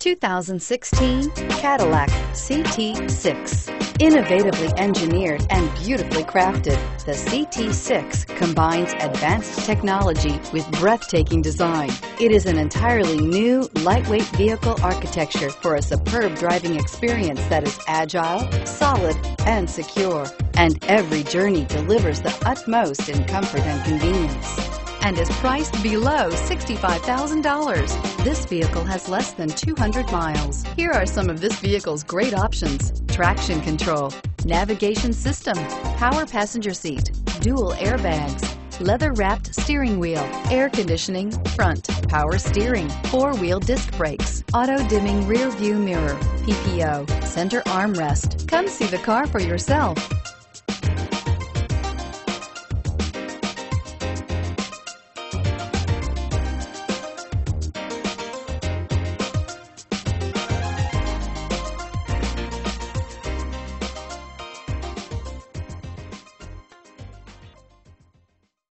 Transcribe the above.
2016 Cadillac CT6. Innovatively engineered and beautifully crafted, the CT6 combines advanced technology with breathtaking design. It is an entirely new, lightweight vehicle architecture for a superb driving experience that is agile, solid, and secure. And every journey delivers the utmost in comfort and convenience, and is priced below $65,000. This vehicle has less than 200 miles. Here are some of this vehicle's great options: traction control, navigation system, power passenger seat, dual airbags, leather-wrapped steering wheel, air conditioning, front, power steering, four-wheel disc brakes, auto-dimming rear view mirror, PPO, center armrest. Come see the car for yourself.